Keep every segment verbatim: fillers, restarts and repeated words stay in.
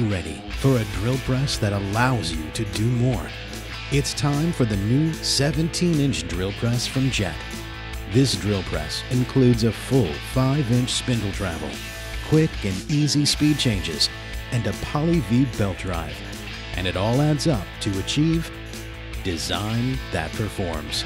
you ready for a drill press that allows you to do more? It's time for the new seventeen inch drill press from Jet. This drill press includes a full five inch spindle travel, quick and easy speed changes, and a Poly V belt drive. And it all adds up to achieve design that performs.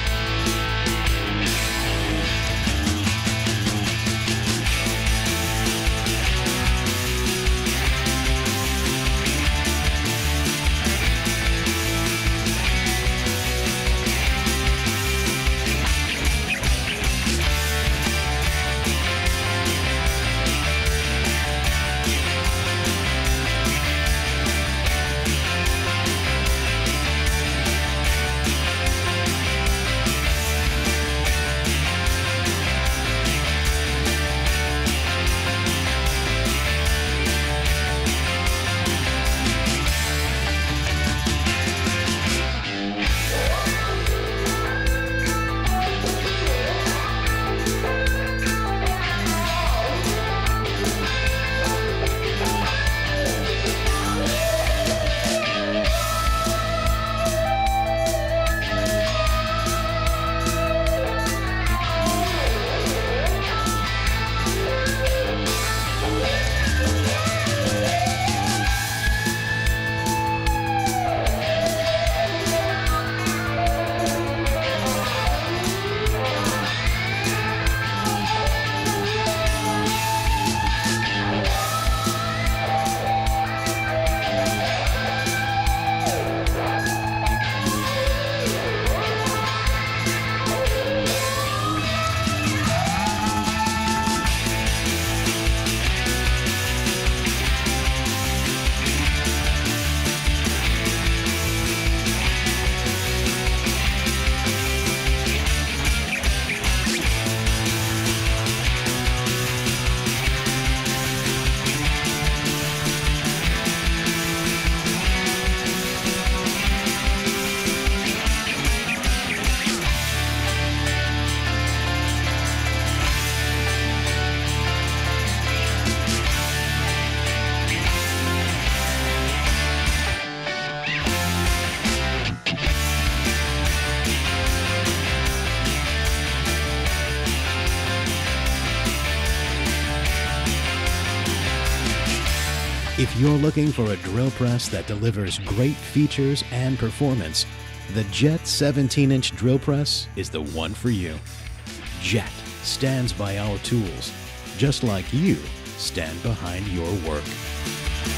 If you're looking for a drill press that delivers great features and performance, the Jet seventeen inch drill press is the one for you. Jet stands by our tools, just like you stand behind your work.